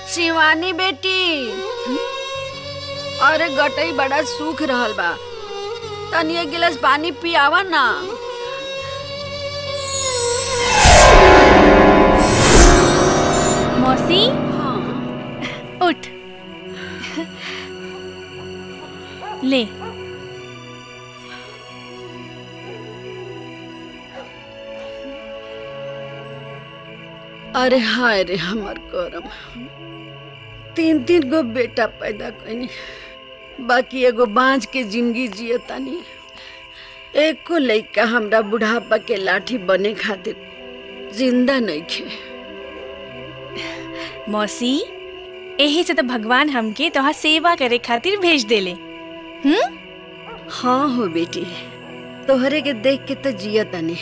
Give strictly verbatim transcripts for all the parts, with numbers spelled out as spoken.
शिवानी बेटी, अरे गटई बड़ा सूख रहल बा, तनी एक गिलास पानी पियावा ना। मौसी, हाँ। उठ ले। अरे हाय रे हमर करम, तीन तीन गो बेटा पैदा कनी, बाकी एगो बांझ के जिंदगी जियतानी। एको लइका हमरा बुढ़ापा के लाठी बने खातिर जिंदा नइखे। मौसी, यही से तो भगवान हमके तोहार सेवा करे खातिर भेज देले। हम्म? हाँ हो बेटी, तोहरे के देख के तो जियतानी।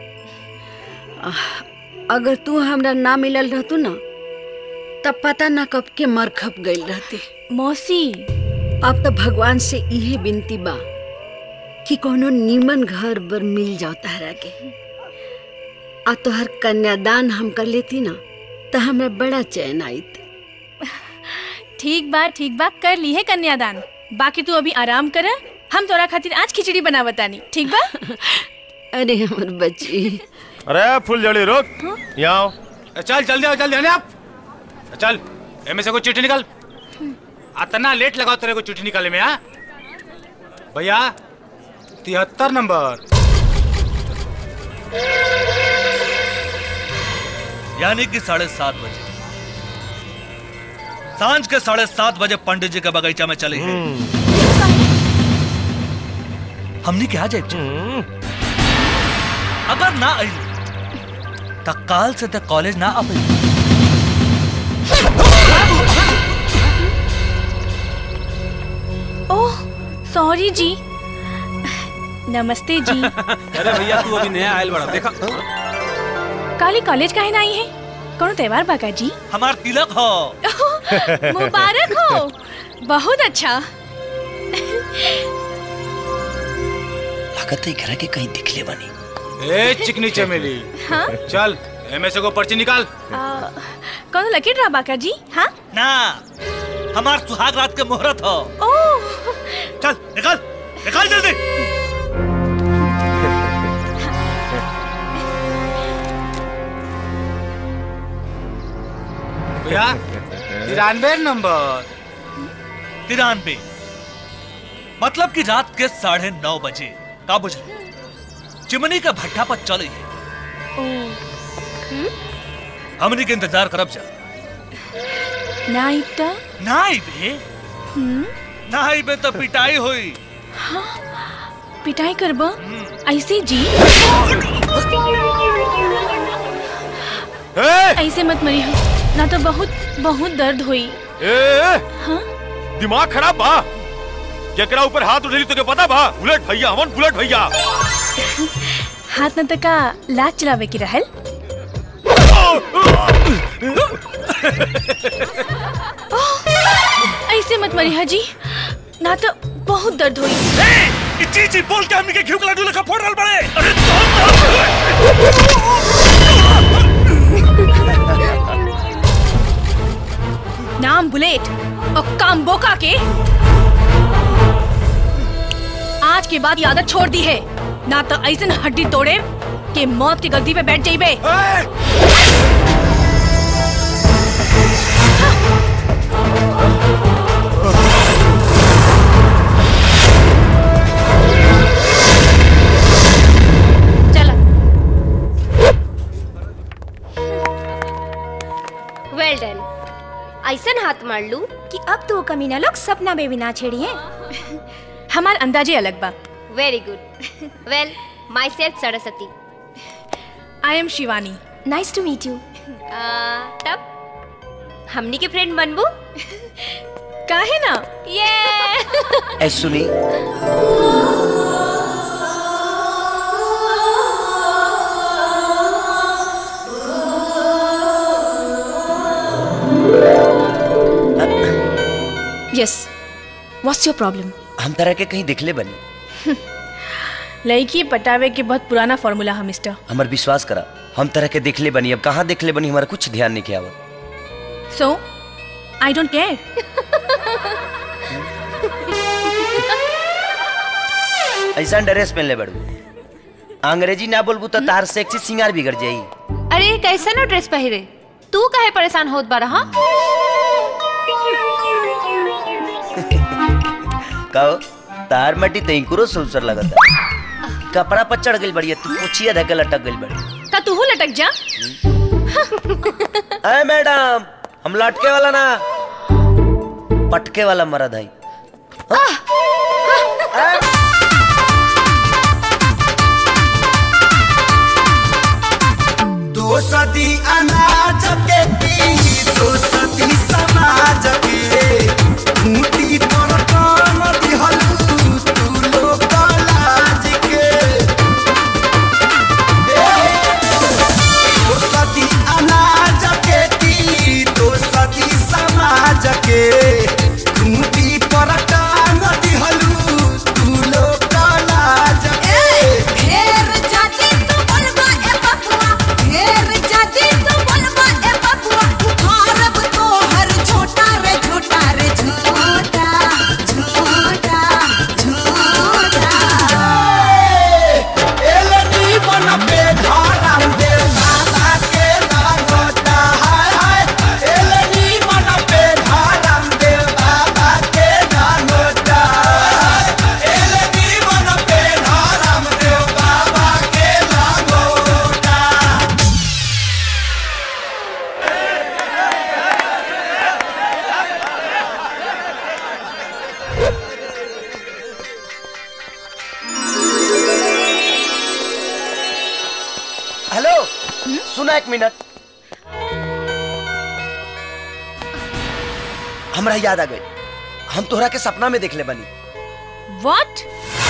अगर तू हमरा ना मिलल रहतू ना, तब पता ना कब के मर खप गई रहती। मौसी, अब तो भगवान से इहे विनती बा कि कोनो नीमन घर बर मिल जाओ तहरा के। आ तोहर कन्यादान हम कर लेती ना, तो हमरा बड़ा चैन आईत। ठीक बा ठीक बा, कर ली है कन्यादान। बाकी तू अभी आराम कर, हम तोरा खातिर आज खिचड़ी बनावतानी, ठीक बा? अरे हमर बच्ची। अरे फुलझड़ी रुक, यहाँ आओ। चल जल्दी आओ, जल्दी आने आप। चल एम से कोई चिट्ठी निकाल। इतना लेट लगाओ तेरे को चिट्ठी निकाले में। हाँ भैया, तिहत्तर नंबर। यानी कि साढ़े सात बजे, सांझ के साढ़े सात बजे पंडित जी के बगीचा में चले हैं। हमने क्या जाए, अगर ना आई तो काल से तक कॉलेज ना आ पाई। ओह सॉरी जी। नमस्ते जी। अरे भैया, तू अभी नया आयल बड़ा, देखा काली कॉलेज काहे ना आई है? कौन त्योहार बाका जी? हमार तिलक हो। मुबारक हो, बहुत अच्छा। लागत है घर के कहीं दिखले बनी। ए चिकनी चमेली, हाँ? चल एम से को पर्ची निकाल। कौन लकी ड्रा बाका जी? हाँ ना, हमार सुहाग रात के मुहूर्त हो। ओह, चल निकाल निकाल जल्दी। भैया, तिरानवे नंबर। तिरानवे मतलब कि रात के साढ़े नौ बजे का बुझे चिमनी के भट्ठा पर चले है। हमनी के इंतजार करब जा। नाइट नाई बे, नाई बे तो पिटाई हुई। हाँ, पिटाई करबा ऐसे जी? ऐसे मत मरी हो ना, तो बहुत बहुत दर्द हुई। ए, हाँ? दिमाग खराब बा, केकरा ऊपर हाथ उठेली तो के पता बा? बुलेट भैया, हमन बुलेट भैया। हाथ न तका लात चलावे की रहल। ऐसे मत मरी हाजी, ना तो बहुत दर्द हुई। जी जी बोल के हमनी के घिउ के लड्डू लेखा फोड़ रहल बड़े। अरे नाम बुलेट और काम बोका के। आज के बाद आदत छोड़ दी है, ना तो ऐसन हड्डी तोड़े के मौत की गद्दी पे बैठ जाइबे। चला। Well done. ऐसन हाथ मार लू कि अब तो कमीना लोग सपना में भी ना छेड़ी हैं। हमार अंदाजे अलग बा। Very good. Well, myself Saraswati. I am Shivani. Nice to meet you. तब हमनी के फ्रेंड बनबू? काहे ना? ये ऐ सुनी, यस, व्हाट्स योर प्रॉब्लम? हम तरह के कहीं दिखले बनी। लड़की पटावे के बहुत पुराना फॉर्मूला है मिस्टर। हमार विश्वास करा, हम तरह के दिखले बनी। अब कहाँ दिखले बनी, हमारा कुछ ध्यान नहीं किया। So I don't care. ऐसा ड्रेस पहन ले बड़ू, अंग्रेजी ना बोलबू तो तार सेक्सी सिंगार बिगड़ जाई। अरे कैसे ना ड्रेस पहिरे, तू काहे परेशान होत बारा? हाँ कहो तार मटी तैंकुरो सुसर लगता, कपड़ा पर चढ़ गई बड़ी, तू पूछिया धके लटक गई बड़ी। का तू लटक जा। अरे मैडम, हम लटके वाला ना पटके वाला मर्द है। दो सदी अनाज के पी, दो सदी समाज के खूंटी पर काम दिहलू तू लोग लाज के। दो सदी अनाज के पी, दो सदी समाज के खूंटी पर काम दिहलू तू लोग लाज के। ढेर जाति तू बोलबा ए बकुआ, ढेर जाति तू बोलबा ए बकुआ, उखाड़ब तोहर छोटा रे छोटा रे छोटा छोटा छोटा। एलनी मन पे धारम दे बाबा के नागोटा, हाय हाय एलनी मन पे धारम दे बाबा के नागोटा, एलनी मन पे धारम दे बाबा के नागोटा। हेलो, सुना एक मिनट, हमरा याद आ गई, हम तोहरा के सपना में देखले बनी। व्हाट?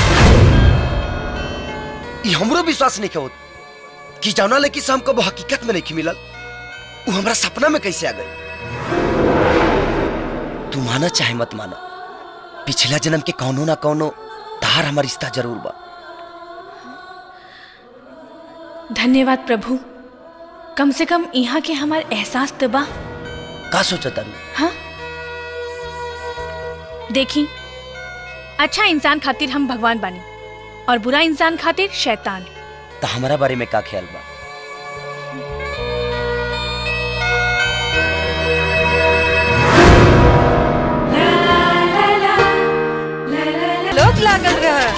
ई हमरो विश्वास नहीं होत कि जाना ले कि से हमको वो हकीकत में नहीं मिलल, वो हमरा सपना में कैसे आ गई। तू माना चाहे मत माना, पिछला जन्म के कौनो ना कौनो तार हमार रिश्ता जरूर बा। धन्यवाद प्रभु, कम से कम यहाँ के हमार एहसास तो बा। का सोचा तारू? हाँ देखी, अच्छा इंसान खातिर हम भगवान बानी और बुरा इंसान खातिर शैतान। तो हमारा बारे में का ख्याल बा? लोग लागल रहा।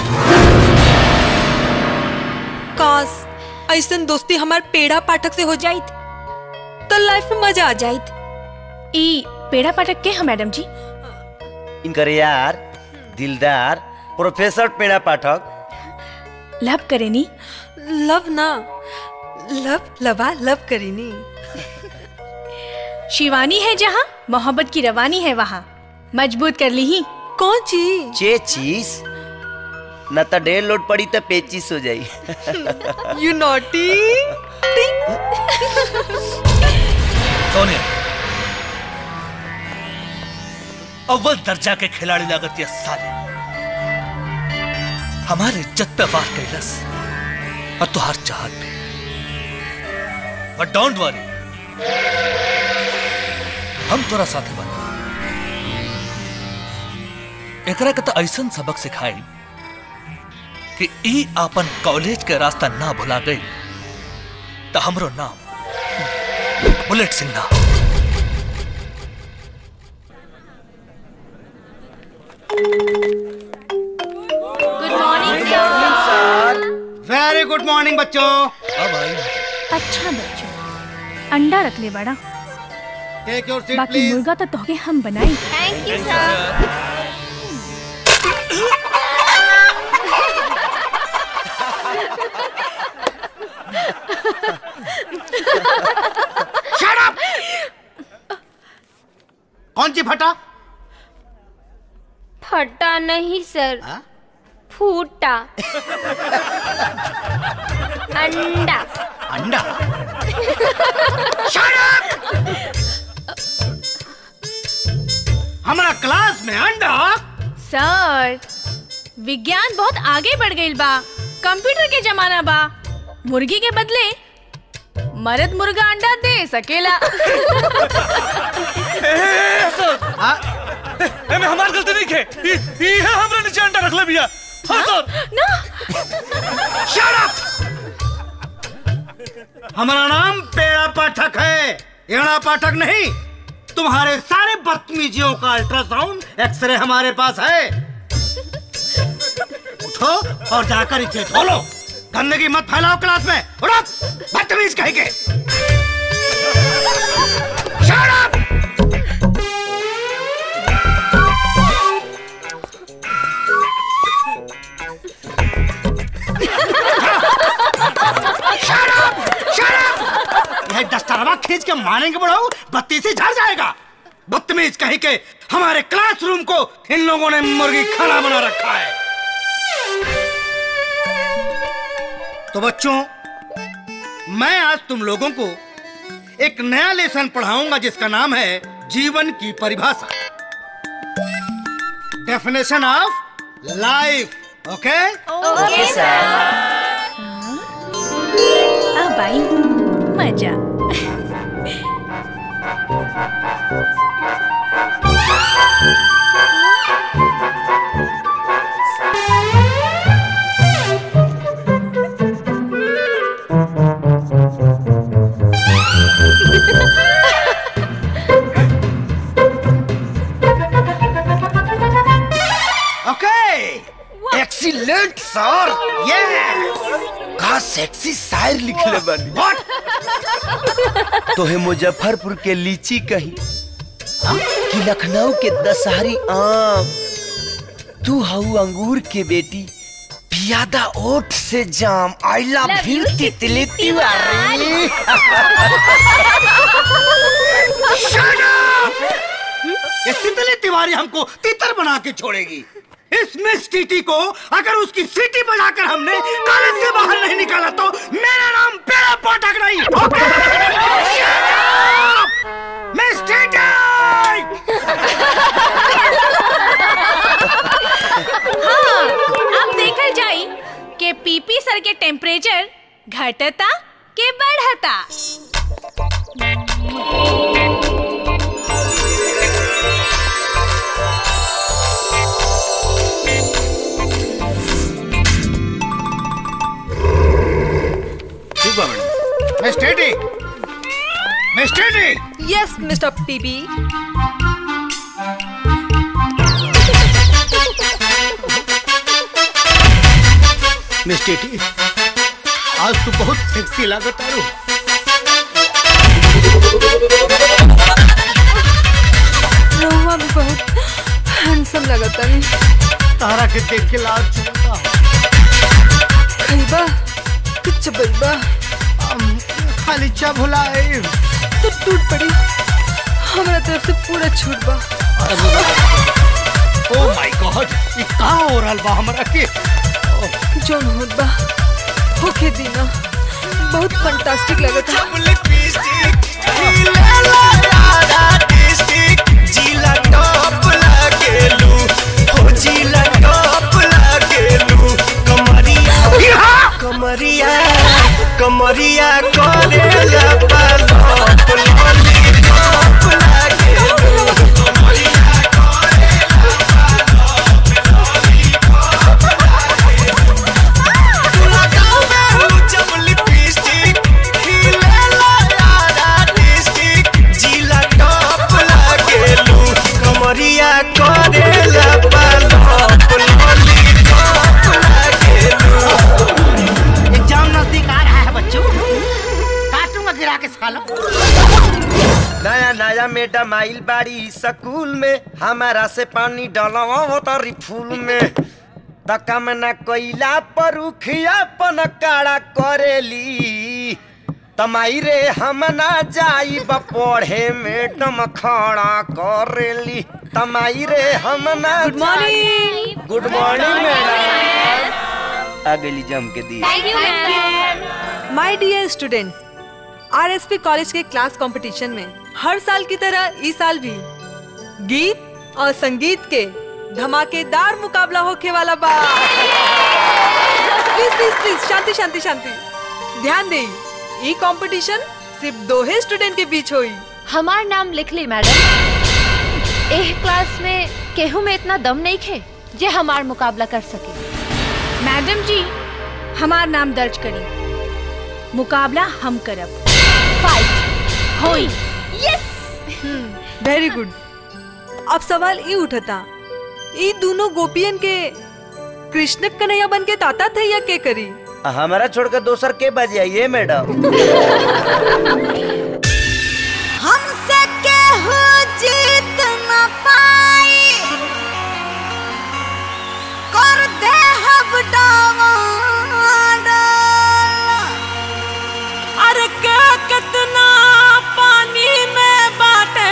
काश ऐसन दोस्ती हमार पेड़ा पाठक से हो जाइत तो लाइफ में मजा आ जाइत। ई पेड़ा पाठक के हैं मैडम जी? इनकर यार दिलदार प्रोफेसर पेड़ा पाठक। लव करेनी? लव ना, लव लवा लव करेनी। शिवानी है जहाँ, मोहब्बत की रवानी है वहाँ। मजबूत कर ली ही। कौन चीज? चेचीस न तो ढेर लोड पड़ी तो पेचिस हो जाई। You naughty. सोनिया, अव्वल दर्जा के खिलाड़ी लागत ये साले हमारे इज्जत पे वार कैलस और तुहार चाहत पे। बट डोंट वरी, हम तोरा साथे बन एकरा के तो ऐसन सबक सिखाई कि ई आपन कॉलेज के रास्ता ना भुला गई तो हमरो नाम बुलेट सिंह ना। Good morning sir. Very good morning बच्चों। अब आई अच्छा बच्चों, अंडा रख ले बड़ा, टेक योर सीट बाकी प्लीज। मुर्गा तो तोहके हम बनाई। Thank you sir. Shut up! कौन सी फटा? फटा नहीं सर, हाँ? फूटा। अंडा। अंडा? Shut up! हमारा क्लास में अंडा? सर, विज्ञान बहुत आगे बढ़ गई बा, कंप्यूटर के जमाना बा। मुर्गी के बदले मर्द मुर्गा अंडा दे सकेला। ए में हमार गलती नहीं के ई ई है हमरा नीचे अंडा रख ले बिया। हां सर ना शट अप। हमारा नाम पेड़ा पाठक है, एड़ा पाठक नहीं। तुम्हारे सारे बदतमीजियों का अल्ट्रासाउंड एक्सरे हमारे पास है। उठो और जाकर इसे धो लो। गंदगी मत फैलाओ क्लास में। उठो, बदतमीज कहीं के। Shut up. Shut up, shut up. यह दस्तारवा खींच के मारेंगे बढ़ाओ, बत्ती से झड़ जाएगा। बदतमीज कहीं के। हमारे क्लासरूम को इन लोगों ने मुर्गी खाना बना रखा है। तो बच्चों, मैं आज तुम लोगों को एक नया लेसन पढ़ाऊंगा जिसका नाम है जीवन की परिभाषा, definition of life. Okay okay sir. अब आई मजा। Excellent sir. यस। का सेक्सी शायर लिख ले बनी। व्हाट? तो है मुजफ्फरपुर के लीची कहीं कि लखनऊ के दशहरी आम। तू हऊ अंगूर के बेटी, पियादा ओठ से जाम। आई लव यू तितली तिवारी। Shut up. ये तितली तिवारी हमको तितर बना के छोड़ेगी। इस मिस टीटी को अगर उसकी सीटी बजाकर हमने कॉलेज से बाहर नहीं निकाला तो मेरा नाम पेड़ा पाठक नहीं। Miss TT. हाँ, अब देखल जाई के पीपी सर के टेम्परेचर घटता के बढ़ता। Miss TT, miss TT. Yes mister PP. Miss TT, आज तू बहुत सेक्सी लागत आरू। रहुआ भी बहुत हैंडसम लगता नहीं। तारा के देख के लाल चुनता। खैबा कुछ बैबा खाली चा भुलाए तो टूट पड़ी। हमारा तरफ से पूरा छूट बा। ओ माय गॉड, ये का हो रहल बा हमरा के? जोन होत बा होके दीना। बहुत फंटास्टिक लगता। जिला टॉप लागेलू, हो जिला टॉप लागेलू। कमरिया कमरिया कमरिया करेला पालप लॉलीपॉप लागेलू। कमरिया करेला पालप लॉलीपॉप लागेलू। तोला गाँव में हो जब लिपस्टिक खिलेला यारा डिस्ट्रिक्ट। जिला टॉप लागेलू, कमरिया करेला पालप लॉलीपॉप लागेलू। एग्जाम नजदीक आ रहा है बच्चों, काटूंगा गिरा के सालों। नया नया मैडम आइल बाड़ी स्कूल में, हमारा से पानी डालवा तारी फूल में। तका में न कोइला पर उखिया पन काड़ा करेली। तमाई रे हम ना जाई पढ़े मैडम खड़ा करेली। तमाई रे हम ना। Good morning. Good morning madam. आ गई जम के दी। Thank you ma'am. My dear students, RSP college के क्लास कंपटीशन में हर साल की तरह इस साल भी गीत और संगीत के धमाकेदार मुकाबला होके वाला बा। प्लीज प्लीज प्लीज शांति शांति शांति। ध्यान दें, ये कंपटीशन सिर्फ दो ही स्टूडेंट के बीच हुई। हमार नाम लिख ली मैडम। एह क्लास में केहू में इतना दम नहीं खे जे हमार मुकाबला कर सके। मैडम जी हमार नाम दर्ज करी, मुकाबला हम करब। फाइट होई। Yes very good. अब सवाल ये उठता, ये दोनों गोपियन के कृष्ण कन्हैया बन के ताता थे या के करी? हमारा छोड़कर दोसर के बजाइए मैडम। हमसे केहू जीत न पाई, कर दे हम डावाडोल। अरे के कितना पानी में बाटे,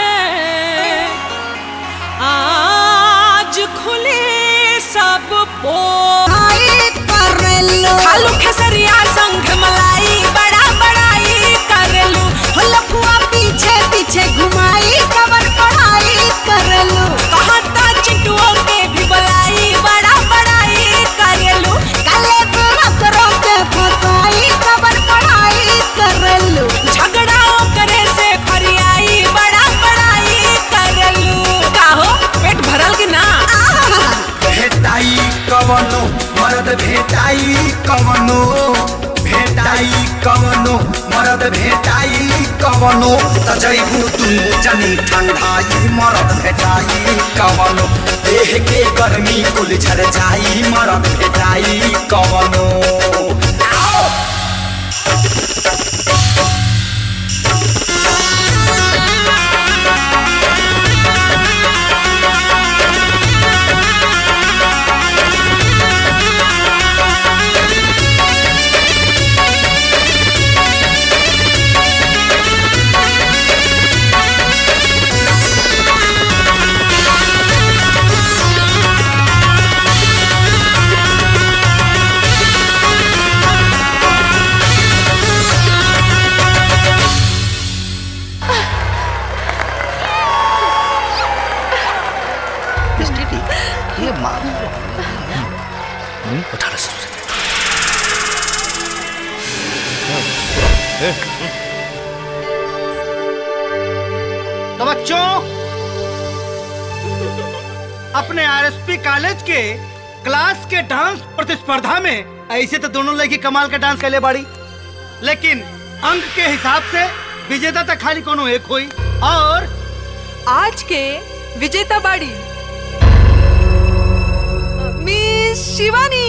आज खुली सब पोई करेलू। खालू खेसरिया संग मलाई, बड़ा बड़ाई करेलू। हो लफुआ पीछे पीछे घुमाई, कबर पढ़ाई करेलू। कहता चिंटुओं के भी बुलाई, बड़ा बड़ाई करेलू। काले बुरकरों के फसाई, कबर पढ़ाई करेलू। झगड़ाओं करे से फरियाई, बड़ा बड़ाई करेलू। काहो पेट भरल कि ना? भेटाई कवनो मरद भेटाई कवनो, भेटाई कवनो मरद भेटाई कवनो। त जैबू तू जनी ठंडाई, मरद भेटाई कवनो। देह के गर्मी कुल झड़ जाई, मरद भेटाई कवनो। तो बच्चों, अपने आरएसपी कॉलेज के क्लास के डांस प्रतिस्पर्धा में ऐसे तो दोनों लड़की कमाल का डांस कर बाड़ी, लेकिन अंक के हिसाब से विजेता तक खाली कोनो एक हुई। और आज के विजेता बाड़ी मिस शिवानी।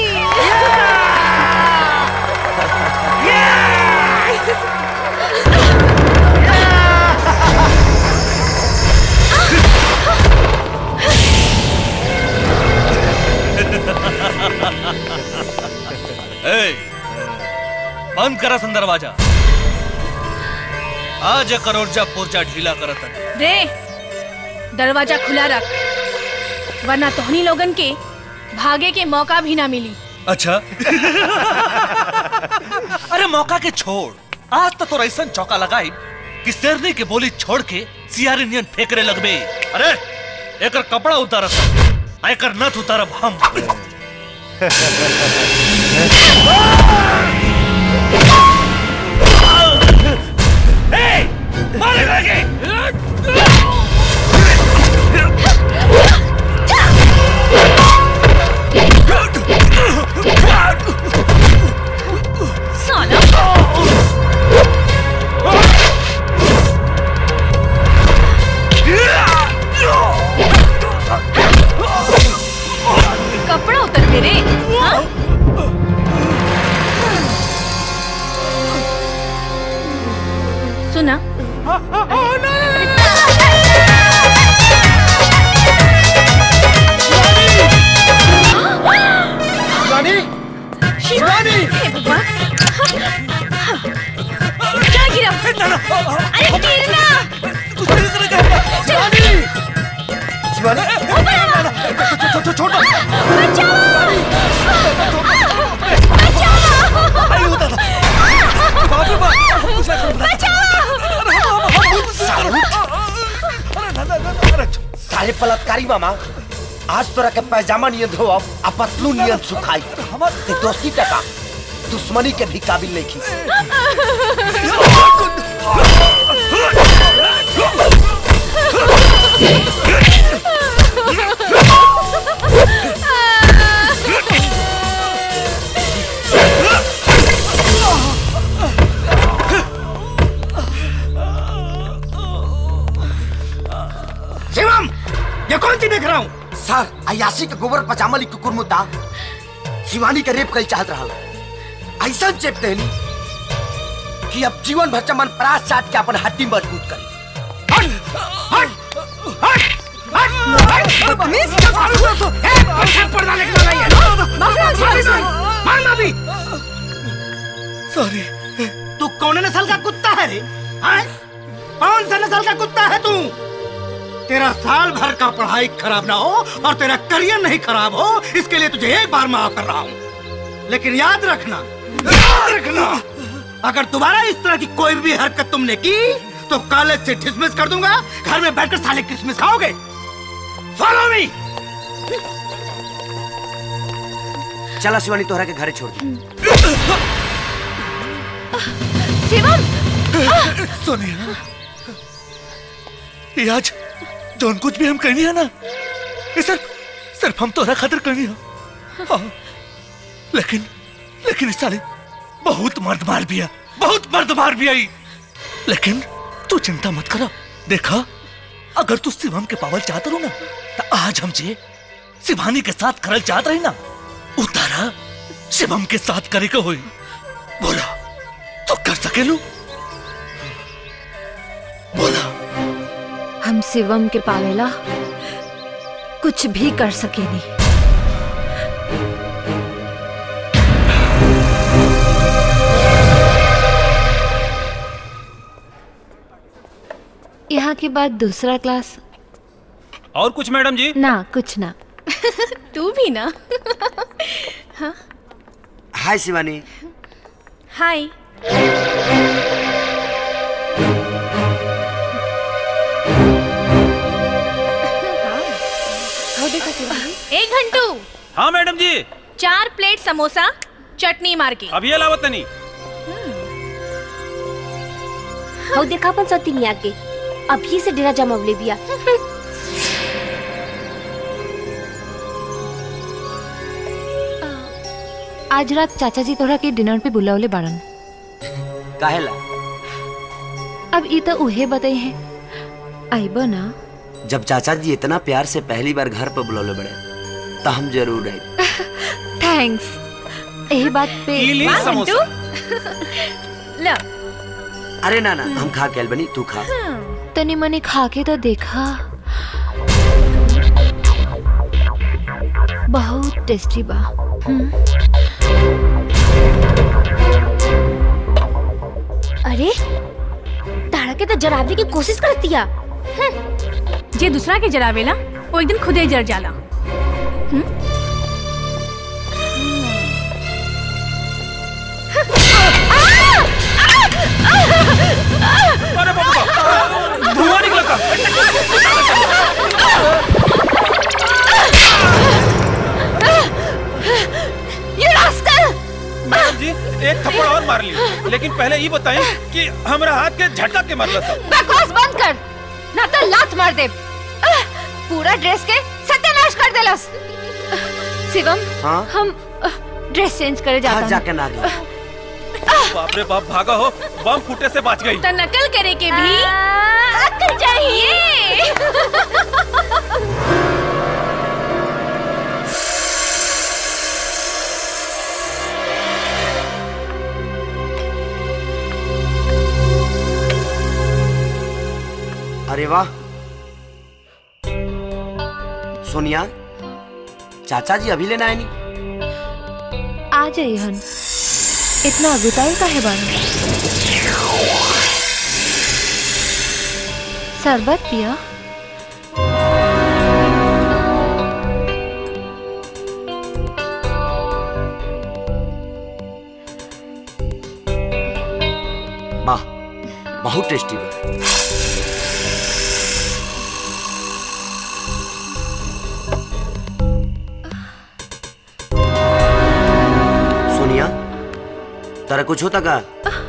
ए, बंद करा सन दरवाजा। आज करोड़जा पुर्जा ढीला करत है। रे दरवाजा खुला रख, वरना तोहनी लोगन के भागे के मौका भी ना मिली। अच्छा अरे मौका के छोड़, आज तो तोरा ऐसा चौका लगाई कि शेरनी के बोली छोड़ के सियारी नियन फेंकरे लगबे। अरे एकर कपड़ा उतारत, एकर नथ उतारब हम। ए, मारे लगे। कपड़ा उतर दे रे। हाँ? सुना? शिवानी, शिवानी, क्या गिरा? अरे गिरना! शिवानी, शिवानी, छोड़ो, साले बलात्कारी मामा, आज तोरा के पैजामा नियन धोब आ पतलू नियन सुखाई। ते दोस्ती टका दुश्मनी के भी काबिल नहीं खी। ये कौन सी देख रहा हूँ? सर अयासी के गोबर पजामा कुकुर मुद्दा शिवानी के रेप कल चाहत रहा, ऐसा चेप देनी कि अब जीवन भर चमन परास चाट के अपन हड्डी मजबूत करी। हट हट हट हट हट बदतमीज क्या कर रहे हो? ए पत्थर पर्दा लेके लगाई है। मार मार मार भी। सॉरी। तू कौन नस्ल का कुत्ता है रे? हैं? कौन सा नस्ल का कुत्ता है तू? तेरा साल भर का पढ़ाई खराब ना हो और तेरा करियर नहीं खराब हो, इसके लिए तुझे एक बार माफ कर रहा हूँ। लेकिन याद रखना, याद रखना, अगर दोबारा इस तरह की कोई भी हरकत तुमने की तो कॉलेज से डिसमिस कर दूंगा। घर में बैठकर साले क्रिसमस खाओगे। Follow me. चला शिवानी तोहरा के घरे छोड़ दी। शिवम! सोनिया, ये आज जौन कुछ भी हम करनी है ना, ये सिर्फ सिर्फ हम तोहरा खातिर करनी है। हाँ, लेकिन लेकिन इस साले बहुत मर्द मार भी है, बहुत मर्द मार भी आई। लेकिन तू चिंता मत करा, देखा अगर तू शिवम के पावल चाहता रहो ना, तो आज हम जे शिवानी के साथ करल चाहत रही ना, उतारा शिवम के साथ करे के होई। बोला तो कर सकेलू? बोला। हम शिवम के पावेला कुछ भी कर सकेनी। यहाँ के बाद दूसरा क्लास। और कुछ मैडम जी? ना कुछ ना। तू भी ना। हाँ? हाय शिवानी। हाय। एक घंटू। हाँ मैडम जी। चार प्लेट समोसा चटनी मार के। अब ये लावत नहीं। हो देखा अपन सती नहीं आके अभी से डेरा जमा ले दिया। आज रात चाचा जी तोरा के डिनर पे बुलावले बाड़न। काहेला? अब ई तो उहे बताई है, आइबो ना? जब चाचा जी इतना प्यार से पहली बार घर पर बुलावले बड़े तो हम जरूर आए। थैंक्स। यही बात पे समोसा। ला। अरे ना ना हम खा के बनी, तू खा। तनी मनी खा के तो देखा, बहुत टेस्टी बा। अरे तारा के तो जराबे की कोशिश करती है। जे दूसरा के जरावेला वो एक दिन खुदे जर जाला। अरे बाबा, धुआं निकला था। ये रास्कल! मैडम जी एक थप्पड़ और मार ली, लेकिन पहले ये बताएं कि हमारा हाथ के झटका के मारला था। बकवास बंद कर, ना तो लात मार दे। पूरा ड्रेस के सत्यानाश कर देलस। शिवम, हाँ? हम ड्रेस चेंज करे जाता हूँ। जाके ना दो। बाप रे बाप, भागा हो, बम फूटे से बच गई। तो नकल करे के भी अक्ल चाहिए। अरे वाह सोनिया, चाचा जी अभी लेना है नहीं? आ जाइए हन, इतना गुताई का है बारे। शरबत पिया। वाह बहुत टेस्टी है। सोनिया तारा कुछ होता का?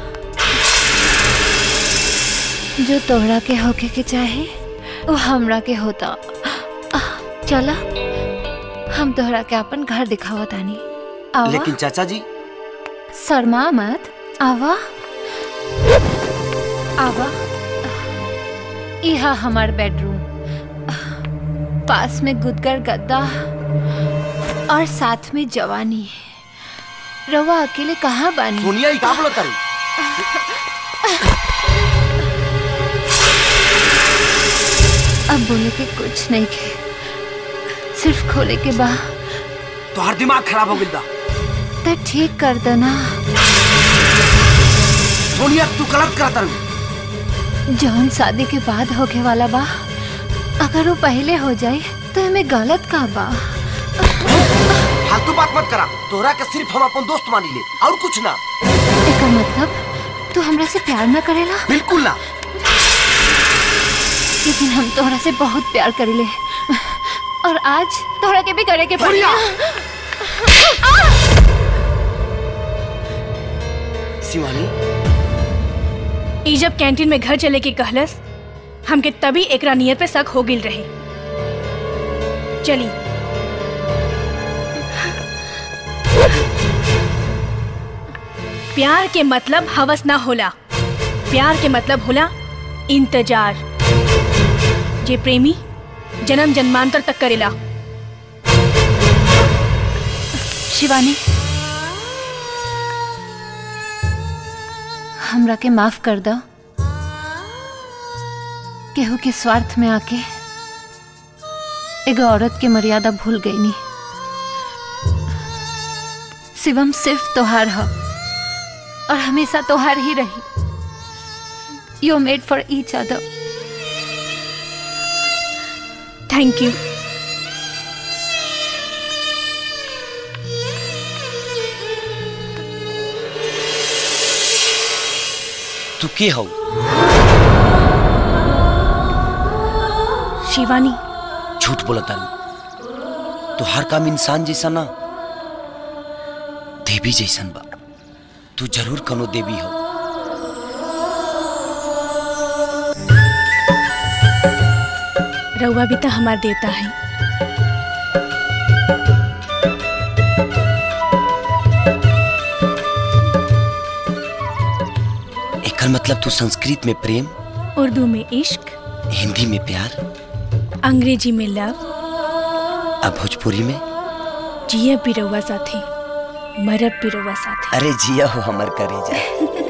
जो तोहरा के होके के चाहे वो हमरा के होता। चला हम तोहरा के अपन घर दिखावा तानी। आवा। लेकिन चाचा जी। शर्मा मत, आवा आवा। इहा हमार बेडरूम। पास में गुदगर गद्दा और साथ में जवानी। रवा अकेले कहाँ बानी? सोनिया ही का बोला तारी? अब बोले के कुछ नहीं के, सिर्फ खोले के बा। तोहर दिमाग खराब हो गया। तो ठीक कर देना। सोनिया तू गलत करता रही। जौन शादी के बाद होके वाला बा, अगर वो पहले हो जाए तो हमें गलत का बा। फालतू बात मत करा। तोरा के सिर्फ हम अपन दोस्त मानी ले और कुछ ना। एका मतलब तू हमरा से प्यार ना करेला? बिल्कुल ना। लेकिन हम तोहरा से बहुत प्यार करेले और आज तोहरा के भी करे के पड़ी। शिवानी, ई जब कैंटीन में घर चले के कहलस, हमके तभी एकरा नियत पे शक हो गिल रहे। चली। प्यार के मतलब हवस ना होला, प्यार के मतलब होला इंतजार, जे प्रेमी जन्म जन्मांतर तक करेला। शिवानी, हमरा के माफ कर दो। केहू के स्वार्थ में आके एगो औरत के मर्यादा भूल गई नी। शिवम सिर्फ तोहार है और हमेशा तोहार ही रही। You made for each other. Thank you. तू के हो? शिवानी। झूठ बोला तारू। तो हर काम इंसान जैसा ना, देवी जैसन बा। तू जरूर कनो देवी हो। रउआ भी तो हमार देवता है। एकर मतलब तू संस्कृत में प्रेम, उर्दू में इश्क, हिंदी में प्यार, अंग्रेजी में लव, अब भोजपुरी में जिया भी रउआ साथे, मरब भी रउआ साथे। अरे जिया हो हमर करेजा।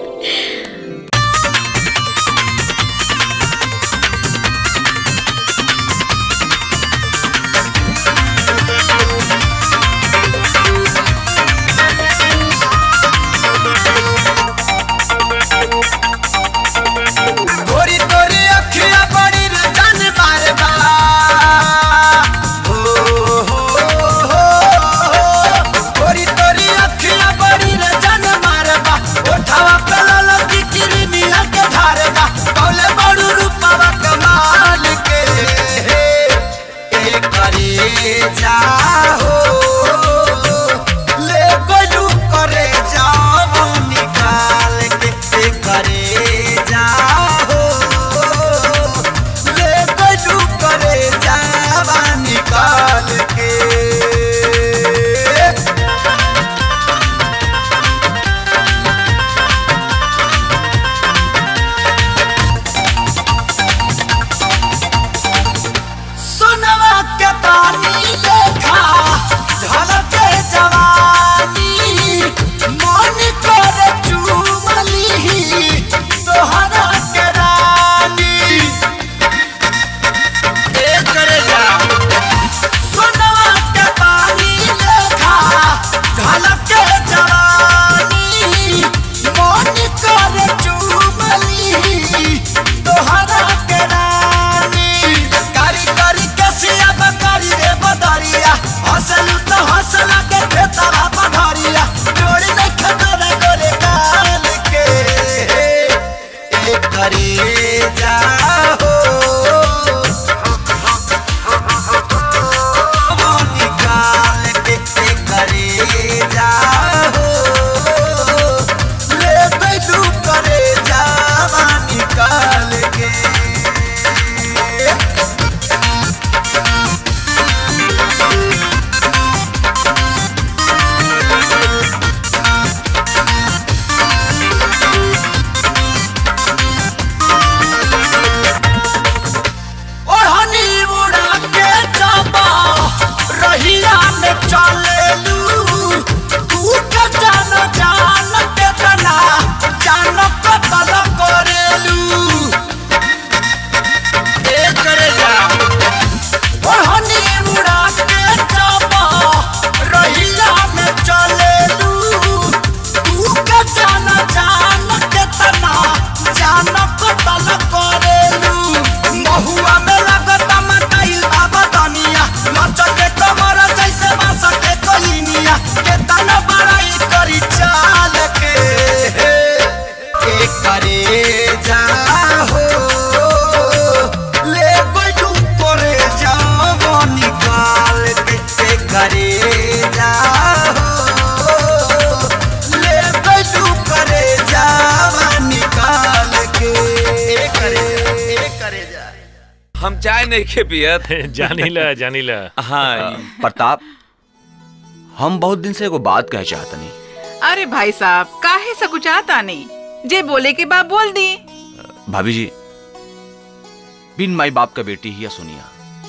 गोरी तोरी अखियां बड़ी रजन बारबा। हो हो हो गोरी तोरी अखियां बड़ी रजन मारबा। ओठावा पे ललकी किरनिया के धारबा। कौले बड़ू रूपवा कमाल के ए करे जाओ ले गोलू करे जाओ निकाल के ए करे निकाल के। सोनवा के पानी देखा झलके जवानी। मन करे चूमली तोहरा के रानी। सोनवा के पानी देखा झलके जवानी। मन करे चूमली तोहरा के रानी। कारी कारी कसिया बकारी रे नहीं के पियत। जानीला जानीला। हाँ प्रताप, हम बहुत दिन से एगो बात कह चाहत नहीं। अरे भाई साहब काहे सकुचाता नहीं, जे बोले के बाप बोल दी। भाभी जी, बिन माई बाप का बेटी ही है सोनिया,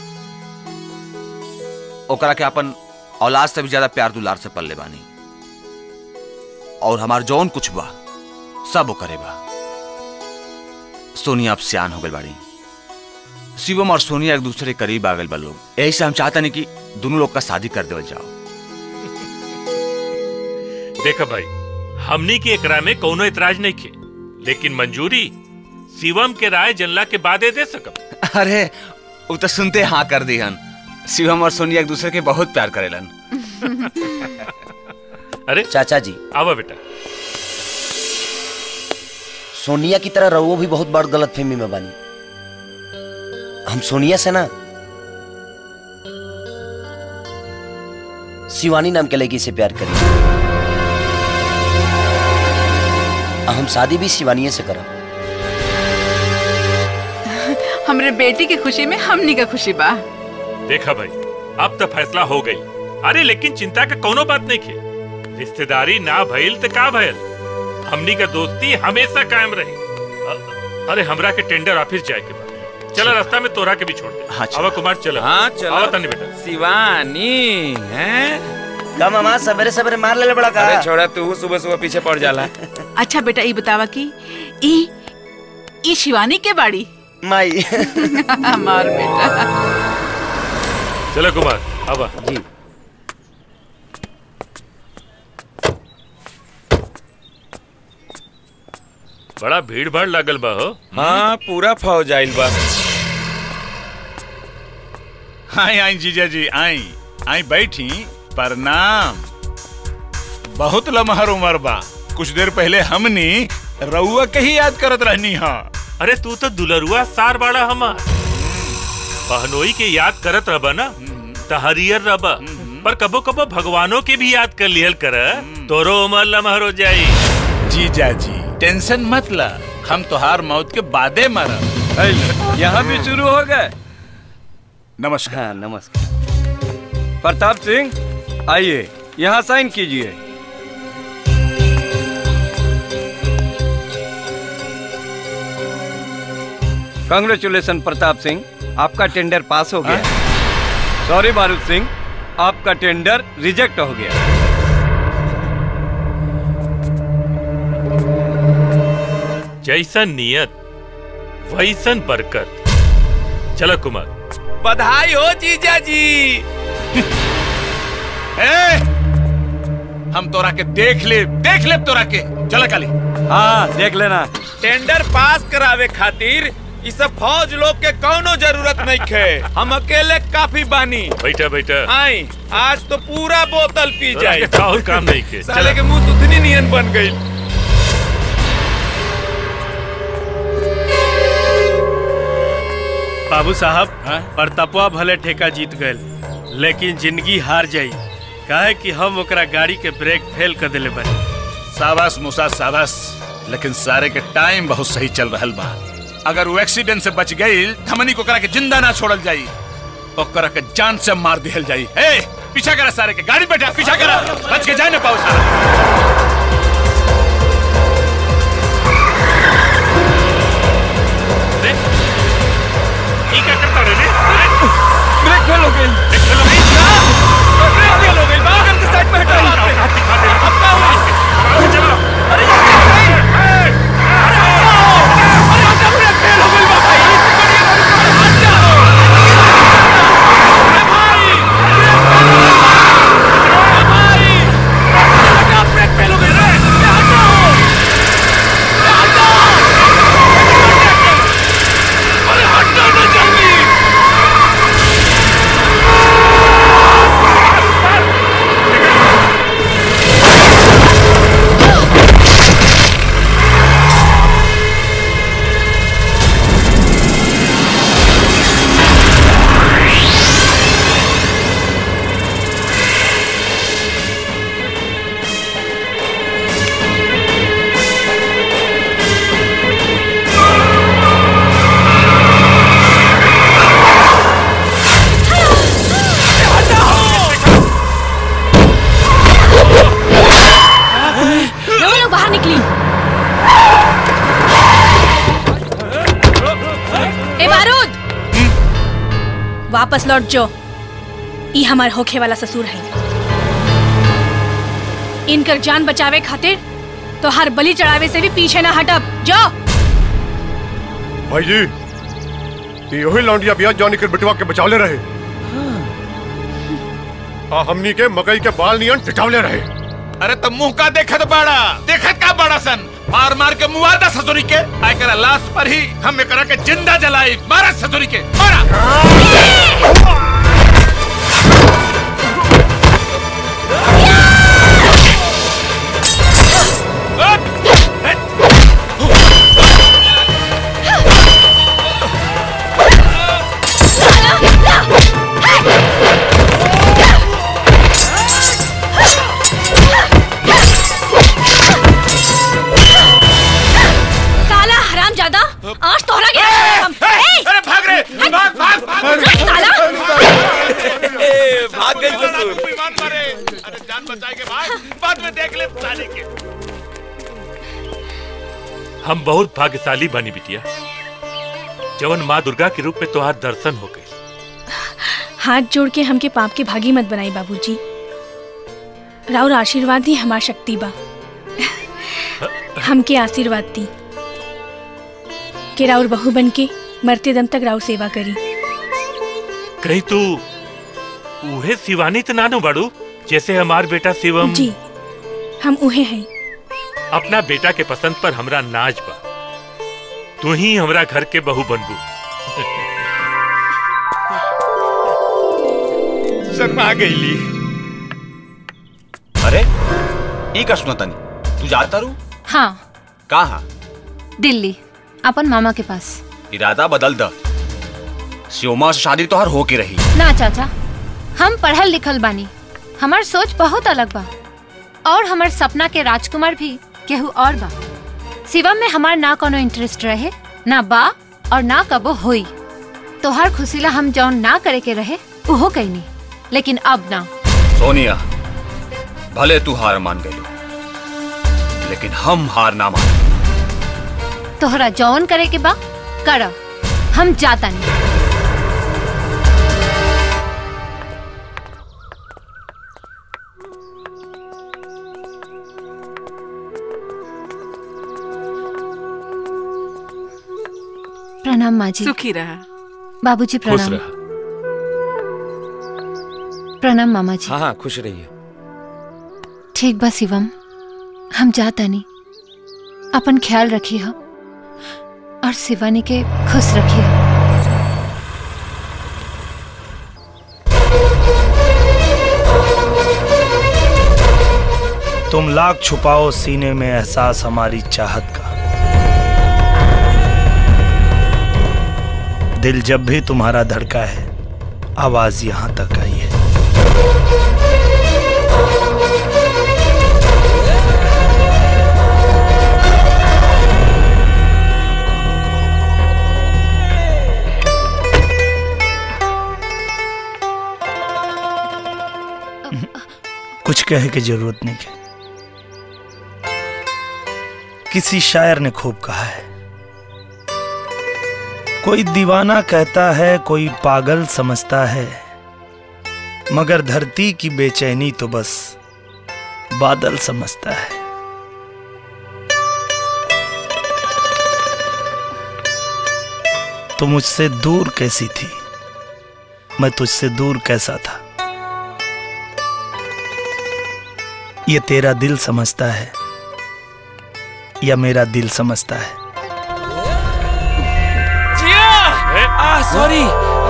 ओकरा के अपन औलाद से भी ज्यादा प्यार दुलार से पल्ले बानी, और हमार जौन कुछ बा सब वो करे बा। सोनिया अब सियान हो गई बाड़ी, शिवम और सोनिया एक दूसरे के करीब आ गए बा लोग, यही से हम चाहता नहीं कि दोनों लोग का शादी कर देवल जाओ। देखा भाई, हमनी के एकरा में कोनो इतराज नहीं खे, लेकिन मंजूरी शिवम के राय जनला के बाद दे सकब। अरे वो तो सुनते हाँ कर दी हन। शिवम और सोनिया एक दूसरे के बहुत प्यार करेलन। अरे चाचा जी आवा बेटा। सोनिया की तरह रहुओ भी बहुत बड़ गलतफहमी में बानी। हम सोनिया से ना शिवानी नाम के लड़की से प्यार करें, हम शादी भी शिवानी से करा। हमरे बेटी की खुशी में हमनी का खुशी बा। देखा भाई, अब तो फैसला हो गई। अरे लेकिन चिंता का कोनो बात नहीं खे, रिश्तेदारी ना भइल तो का भइल, हमनी का दोस्ती हमेशा कायम रही। अ- अरे हमरा के टेंडर ऑफिस जाए के बाद, चला रास्ता में तोरा के भी छोड़ दे। हाँ, आवा कुमार चला। हाँ चला। आवा तनी बेटा। शिवानी हैं? का मामा सवेरे सवेरे मार ले बड़ा का? अरे छोड़ा, तू सुबह सुबह पीछे पड़ जाला। अच्छा बेटा ये बतावा कि ई ई शिवानी के बाड़ी माई। मार बेटा। चलो कुमार आवा। जी बड़ा भीड़ भाड़ लागल बा हो। हाँ पूरा फौज आइल बा। आई आई जीजा जी, आई आई बैठी। प्रणाम। बहुत लमहर उम्र बा, कुछ देर पहले हमनी रउआ के ही याद करत रहनी हा। अरे तू तो दुलरुआ सार बाड़ा हमार, बहनोई के याद करत रबा ना तहरियर रबा, पर कबो कबो भगवानों के भी याद कर लिहल कर, तोरो उमर लमहर हो जाई। जीजा जी टेंशन मत ला, हम तोहार मौत के बादे मरब। यहाँ भी शुरू हो गए। नमस्कार। हाँ नमस्कार। प्रताप सिंह आइए, यहाँ साइन कीजिए। कांग्रेचुलेशन प्रताप सिंह, आपका टेंडर पास हो गया। सॉरी बारूद सिंह, आपका टेंडर रिजेक्ट हो गया। जैसन नियत वैसन बरकत। चलो कुमार। बधाई हो जीजा जी। ए, हम तोरा के देख ले देख ले तोरा के। चला काली। हाँ देख लेना। टेंडर पास करावे खातिर इस सब फौज लोग के कौनो जरूरत नहीं खे, हम अकेले काफी बानी। बैठा बैठा। आई आज तो पूरा बोतल पी जाए। और काम नहीं के। साले के मुंह सुथनी नियन बन गई। बाबू साहब, प्रतापवा भले ठेका जीत गए, लेकिन जिंदगी हार जाई, काहे कि हम ओकरा गाड़ी के ब्रेक फेल कर देले बानी। शाबाश मूसा शाबाश, लेकिन सारे के टाइम बहुत सही चल रहल बा। अगर वो एक्सीडेंट से बच गई, हमनी को करा के जिंदा ना छोड़ल जाई, ओकरा के जान से मार दिहल जाई। ए, पीछा करा सारे के, गाड़ी बैठा, पीछा करा, बच के जाए ना पाओ सारा। क्या करता रे? ब्रेक फेल हो गई। ब्रेक फेल हो गई? ब्रेक फेल हो गई। बाहर के साइड में हटा। हाथ दिखा दे। अब क्या हुआ? चलो। अरे ये क्या है? अरे अरे ब्रेक फेल हो गई बाबा। अरे भाई, ब्रेक फेल हो गई। अरे भाई, ब्रेक फेल हो गई। वापस लौट जो। ई हमार होखे वाला ससुर है। इनकर जान बचावे खातिर तो हर बलि चढ़ावे से भी पीछे ना हटब। जो भाई जी, यही लौंडिया बिया जॉनी के बिटवा के बचावले रहे। हाँ, हमनी के मकई के बाल नियन टिटावले रहे। अरे तो मुंह का देखत बाड़ा, देखत का बड़ा सन, मार मार के मुआदा ससुरी के। आय करा लाश पर ही हम एकरा के जिंदा जलाई। मारा ससुरी के, मारा। आज तोहरा के हम। अरे भाग रे, भाग भाग भाग साला। भाग गई ससुर। मान मारे। अरे जान बचाए के भाग, बाद में देख ले साले के। हम बहुत भाग्यशाली बनी बिटिया, जवन माँ दुर्गा के रूप में तोहार दर्शन हो गए। हाथ जोड़ के हमके पाप के भागी मत बनाई बाबूजी। राउर आशीर्वाद ही हमार शक्ति बा। हमके आशीर्वाद दी कि राउर बहू बन के मरते दम तक राउर सेवा करी। कहीं तू उहे शिवानी तो नानो बाड़ू जैसे हमार बेटा शिवम? जी, हम उहे हैं। अपना बेटा के पसंद पर हमरा नाज बा। तू ही हमरा घर के बहू बनबू। शर्मा गईली। अरे ई का सुना तनी, तू जाता रू? हाँ। कहाँ? दिल्ली, अपन मामा के पास। इरादा बदल द। शिवमा से शादी तोहर हो के रही। ना चाचा, हम पढ़ल लिखल बानी, हमार सोच बहुत अलग बा। और हमार सपना के राजकुमार भी केहू और बा। शिवम में हमार ना कोनो इंटरेस्ट रहे, ना बा और ना कबो होई। तोहार खुशीला हम जौन ना करे के रहे उहो कईनी, लेकिन अब ना। सोनिया, भले तू हार मान गई, लेकिन हम हार ना मान। तोहरा जौन करे के बा कर, हम जाता नहीं। प्रणाम माँ जी। सुखी रहा। बाबूजी प्रणाम। प्रणाम मामा जी। हाँ हाँ, खुश रहिए। ठीक बा शिवम, हम जाता नहीं। अपन ख्याल रखिए हो और शिवानी के खुश रखिए। तुम लाख छुपाओ सीने में एहसास हमारी चाहत का, दिल जब भी तुम्हारा धड़का है आवाज यहां तक आई है। कुछ कहे की जरूरत नहीं है। किसी शायर ने खूब कहा है, कोई दीवाना कहता है, कोई पागल समझता है, मगर धरती की बेचैनी तो बस बादल समझता है। तू मुझसे दूर कैसी थी, मैं तुझसे दूर कैसा था, ये तेरा दिल समझता है या मेरा दिल समझता है। आ, सॉरी।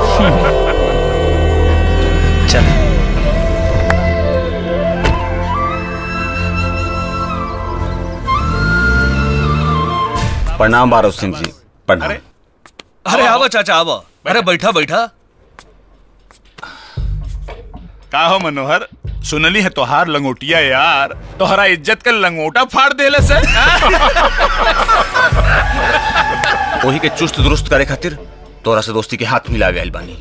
चल। प्रणाम बारो सिंह जी। प्रणाम। अरे आवा चाचा आवा। अरे बैठा बैठा। का हो मनोहर, सुनली है तोहार लंगोटिया यार तोहरा इज्जत का लंगोटा फाड़ देले से। वही के चुस्त दुरुस्त करे खातिर तोरा से दोस्ती के हाथ मिला गया बानी।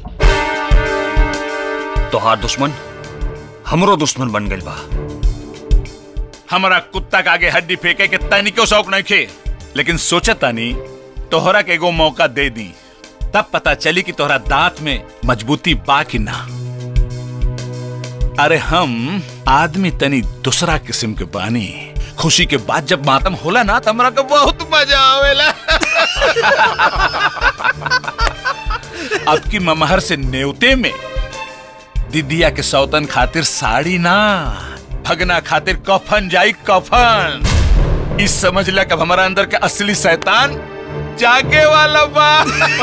तोहार दुश्मन हमरो दुश्मन बन गइल बा। हमारा कुत्ता के आगे हड्डी फेंके के तनी को शौक नहीं खे, लेकिन सोचा तानी तोहरा के एगो मौका दे दी। तब पता चली कि तोहरा दांत में मजबूती बा कि ना। अरे हम आदमी तनी दूसरा किस्म के बानी। खुशी के बाद जब मातम होला ना तो हमरा को बहुत मजा आवेला। अब की ममहर से नेवते में दीदिया के सौतन खातिर साड़ी ना, भगना खातिर कफन जाई कफन। इस समझ ला कब हमारा अंदर के असली शैतान जागे वाला बा।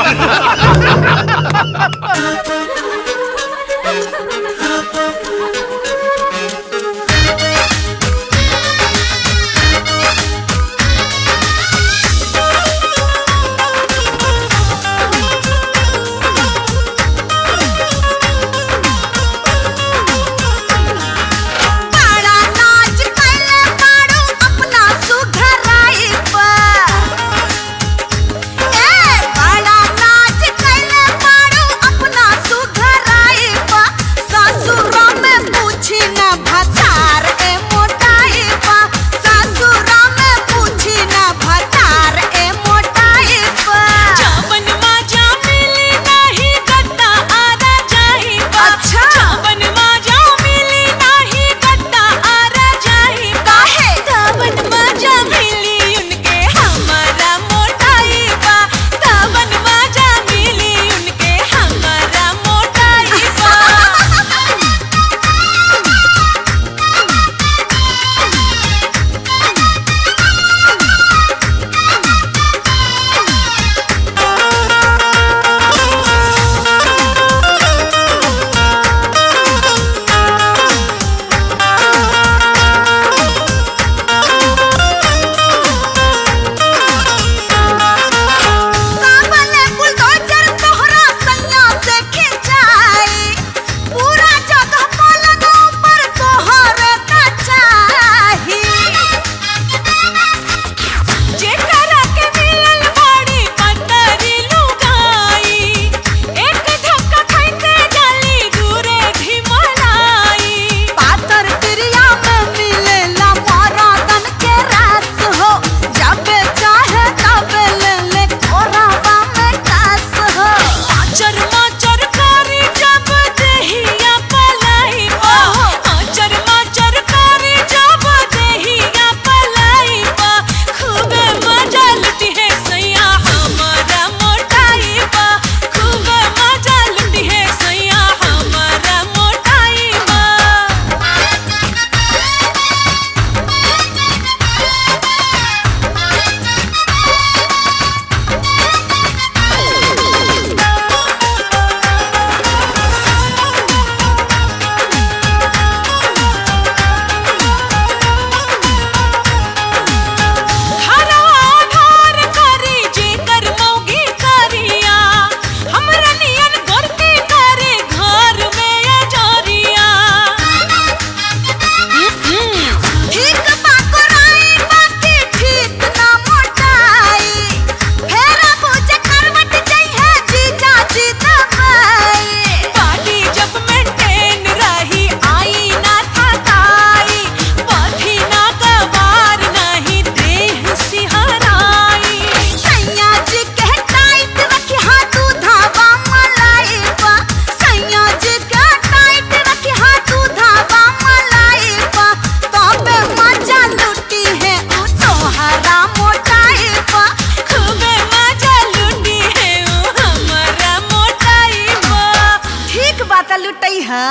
लुटई हाँ।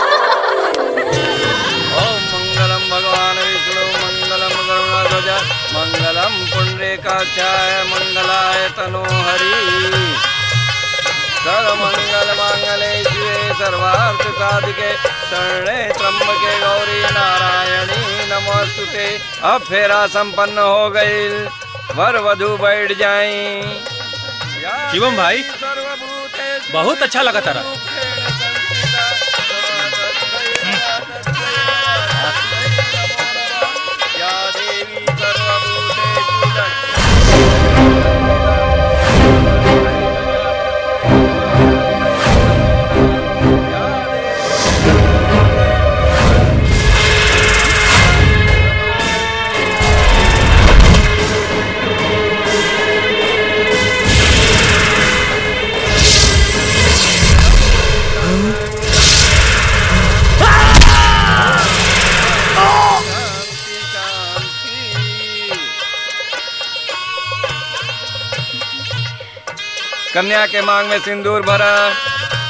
ओम मंगलम भगवान विष्णु मंगलम गरुड़ध्वज मंगलम पुंडरीकाक्षाय मंगलाय तनो हरि सर्वमंगल मांगल्ये शिवे सर्वार्थ साधिके शरणे त्र्यंबके गौरी नारायणी नमोस्तुते। अब फेरा संपन्न हो गई, वर वधु बैठ जाएं। शिवम भाई बहुत अच्छा लगा तारा। कन्या के मांग में सिंदूर भरा